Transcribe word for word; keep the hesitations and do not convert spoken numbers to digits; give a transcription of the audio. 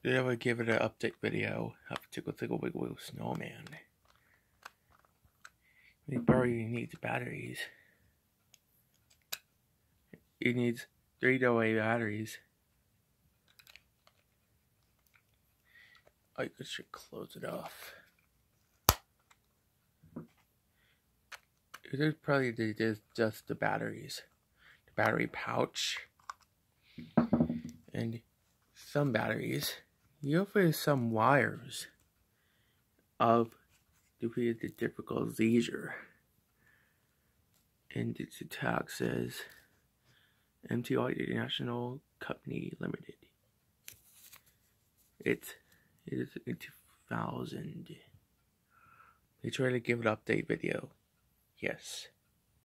Today I would give it an update video of Tickle Tickle Wiggle Wiggle Snowman. It probably needs batteries. It needs three double A batteries. I should close it off. It is probably just, just the batteries. The battery pouch. And some batteries. You have some wires of due the difficult seizure. And its tag says M T I International Company Limited. It's it is in two thousand. They try to give an update video. Yes.